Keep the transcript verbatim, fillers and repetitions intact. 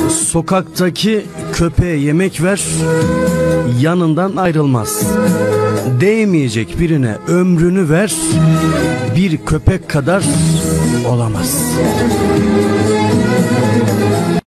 Sokaktaki köpeğe yemek ver, yanından ayrılmaz. Değmeyecek birine ömrünü ver, bir köpek kadar olamaz.